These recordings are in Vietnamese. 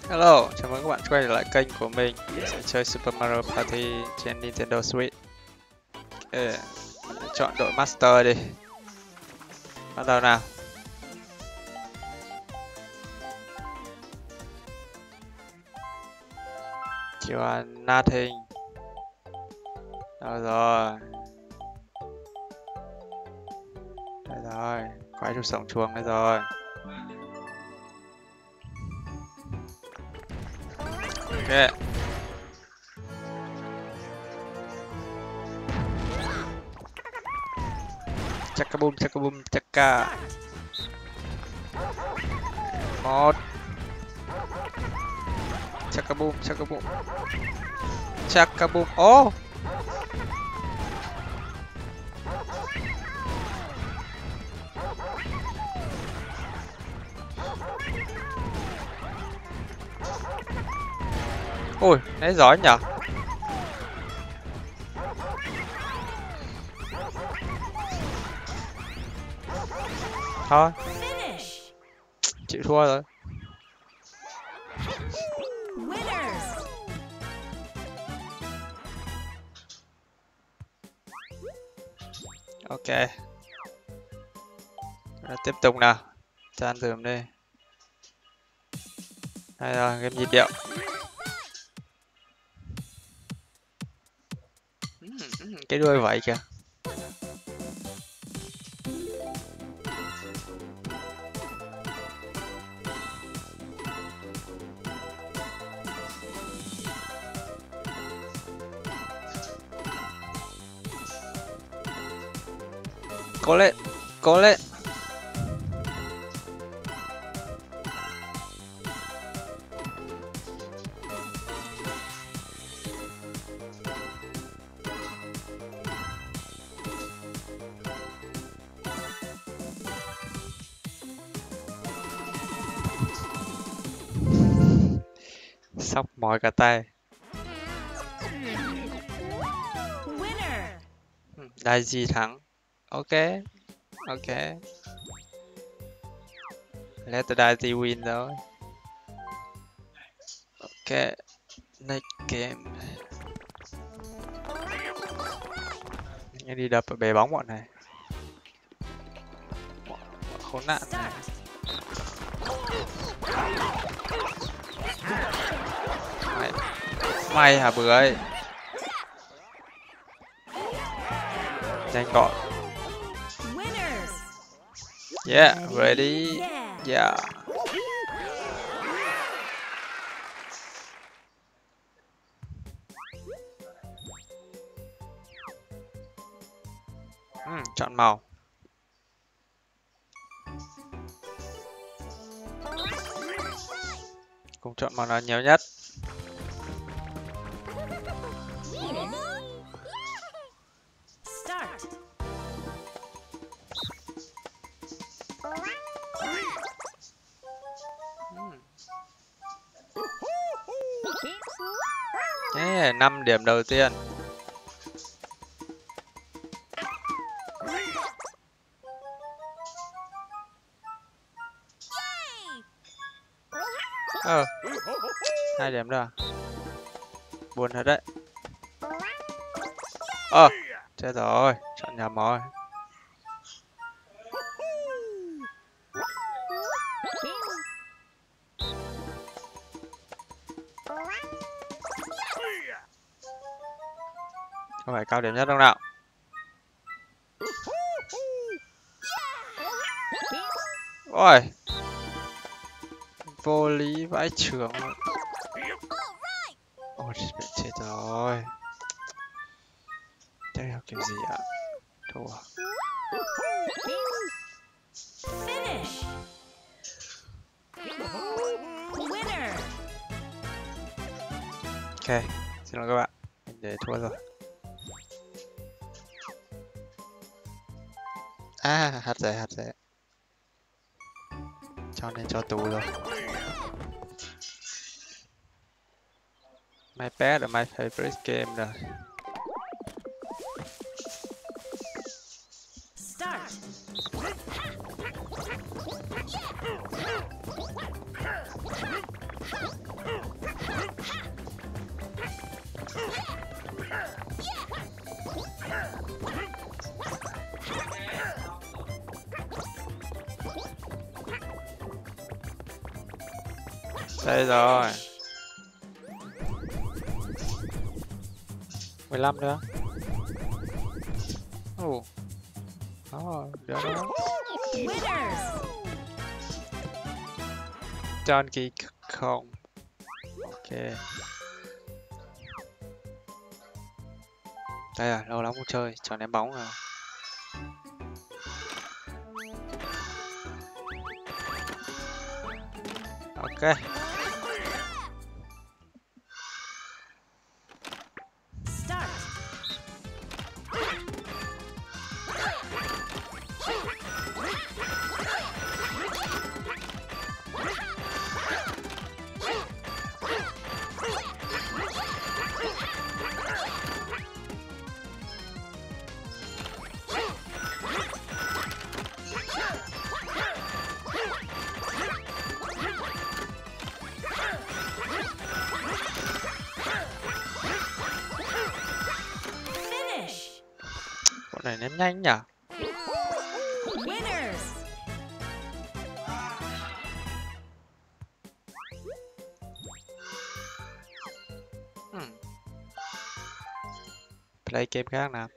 Hello, chào mừng các bạn quay trở lại kênh của mình. Mình sẽ chơi Super Mario Party trên Nintendo Switch. Mình chọn đội Master đi. Bắt đầu nào. You are nothing. Đâu rồi? Đây rồi, quái chủ sống chuông đây rồi. Ok. Chaka boom, chaka. Một. Chaka boom. Chaka boom. Oh! Ôi, nãy giỏi nhở? Thôi, chịu thua rồi. Ok. Rồi, tiếp tục nào. Chan dùm đi. Đây rồi, game nhịp điệu. Cái đuôi vậy kìa. Cố lên. Sóc mỏi cả tay. Đại gì thắng. Ok. Let the Daisy win rồi. Ok. Next game. Mình đi đập ở bể bóng bọn này. Khốn nạn này. May hả bưởi. Nhanh gọn. Yeah, ready. Yeah. Chọn màu. Cùng chọn màu nào nhiều nhất. Yeah, 5 điểm đầu tiên. Ờ, 2 điểm rồi. Buồn thật đấy. Chết rồi, chọn nhầm rồi. Không phải cao điểm nhất đâu nào. Ôi, vô lý vãi chưởng. Ôi, chết rồi. Tiếp theo kiểu gì ạ? Thua. Ok, xin lỗi các bạn. Mình để thua rồi. Hạt rẻ. Cho nên cho tù rồi. My bad or my favorite game rồi. Đây rồi. 15 nữa. Ồ. Được đó. Donkey Kong. Ok. Đây à, lâu lắm không chơi, trò ném bóng à. Ok. Bọn này ném nhanh nhỉ? Play game khác nào.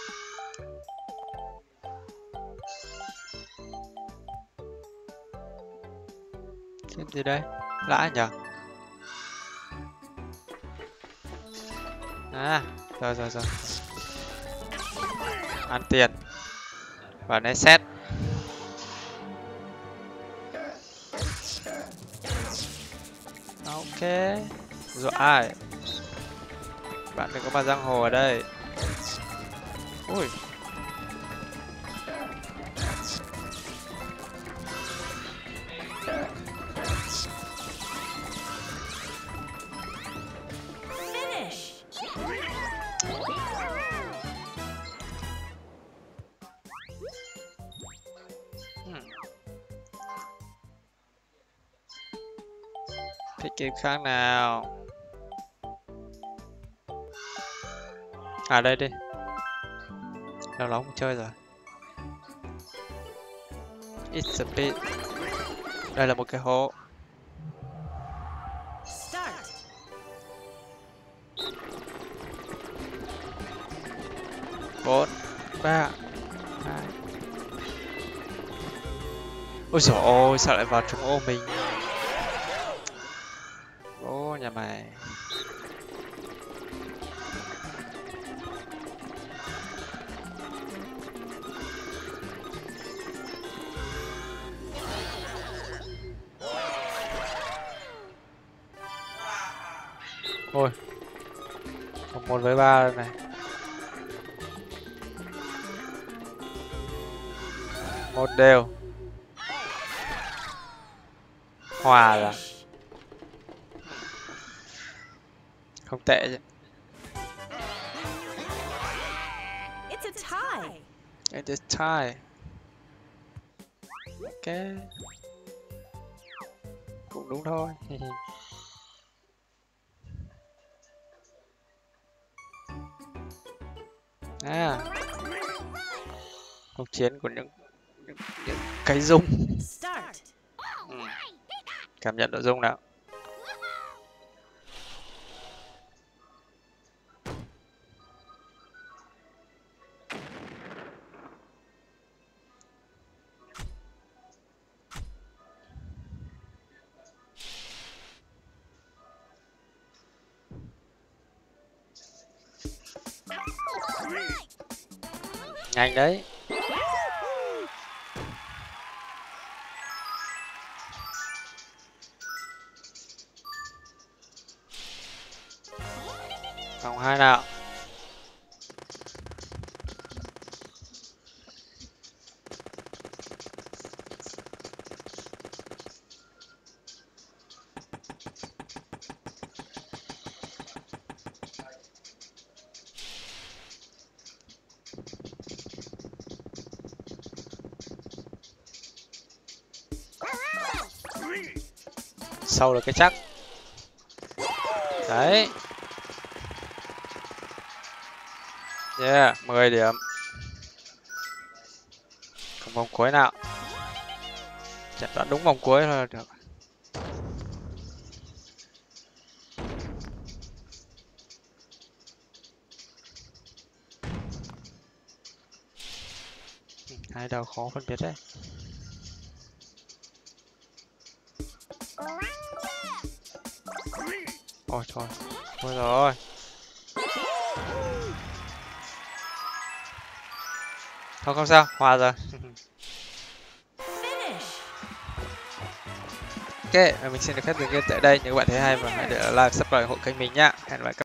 Game gì đây? Lạ nhỉ? À, rồi. Ăn tiền. Và nãy set. Ok. Rồi ai? Bạn đừng có mà giang hồ ở đây. Ui. Thích game khác nào. À đây đi. Lâu lắm không chơi rồi. It's a bit. Đây là một cái hố. 4, 3, 2. Ôi dồi ôi, sao lại vào trúng ô mình? Ô nhà mày. Ôi. Còn 1-3 rồi này. Một đều. Hòa rồi. Không tệ chứ. It's a tie. Ok. Cũng đúng thôi. À. Cuộc chiến của những cái rung. Cảm nhận nội dung nào. Nhanh đấy. Vòng 2 nào. Sau là cái chắc. Đấy. Yeah, 10 điểm. Còn vòng cuối nào. Chẳng đoán đúng vòng cuối là được. Hai đầu khó phân biệt đấy. Ôi trời, thôi rồi. Thôi không sao, hòa rồi. Ok, mình xin được phép dừng game tại đây. Nếu các bạn thấy hay và hãy để like, subscribe ủng hộ kênh mình nhá. Hẹn gặp lại các